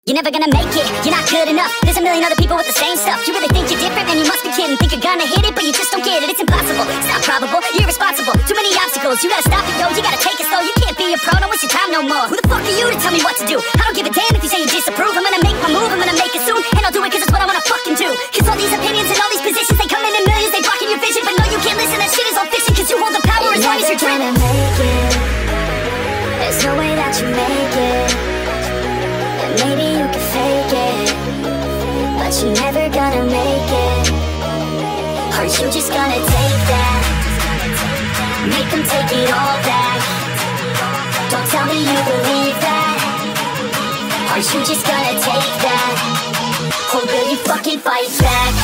You're never gonna make it, you're not good enough. There's a million other people with the same stuff. You really think you're different, and you must be kidding. Think you're gonna hit it, but you just don't get it. It's impossible, it's not probable, you're irresponsible. Too many obstacles, you gotta stop it, yo. You gotta take it slow, you can't be a pro, don't waste your time no more. Who the fuck are you to tell me what to do? I don't give a damn if you say you disapprove. I'm gonna make my move, I'm gonna make it soon, and I'll do it cause it's what I wanna fucking do. Cause all these opinions and all these positions, they come in millions, they blocking your vision. But no, you can't listen, that shit is all fiction. Cause you hold the power as long as you're dreaming. There's no way that you make it. And maybe you can fake it, but you're never gonna make it. Are you just gonna take that? Make them take it all back. Don't tell me you believe that. Are you just gonna take that? Or will you fucking fight back?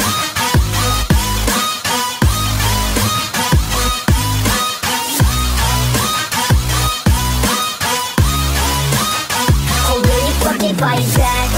Fight back.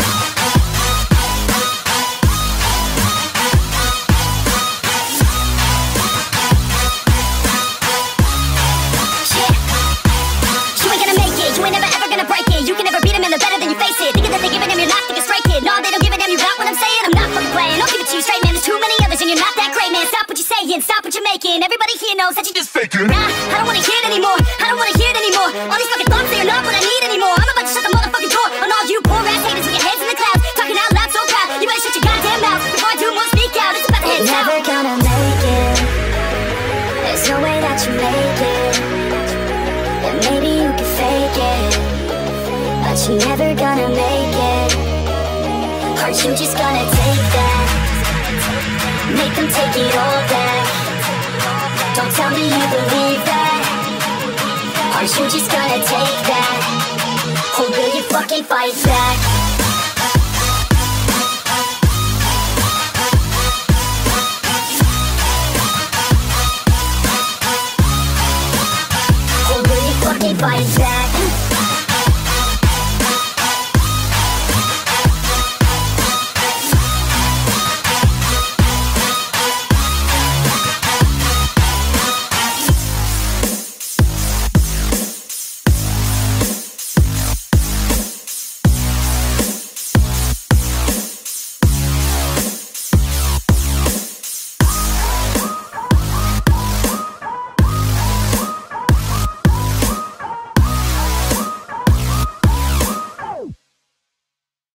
You ain't gonna make it, you ain't never ever gonna break it. You can never beat them and they're better than you face it. Thinking that they give a damn, you're not thinking straight, kid. No, they don't give a damn, you got what I'm saying? I'm not fucking playing, I'll give it to you straight, man. There's too many others and you're not that great, man. Stop what you're saying, stop what you're making. Everybody here knows that you just faking. Nah, I don't wanna hear it anymore, I don't wanna hear it anymore. All these fucking thoughts, they are not what I need anymore. I'm about to shut the motherfucking door on all you poor ass haters with your heads in the clouds, talking out loud so proud. You better shut your goddamn mouth before I do more speak out. It's about to head south. Never gonna make it. There's no way that you make it. And maybe you can fake it, but you're never gonna make it. Are you just gonna take that? Make them take it all back. Don't tell me you believe that. Are you just gonna take that? Or will you fucking fight back? Or will you fucking fight back?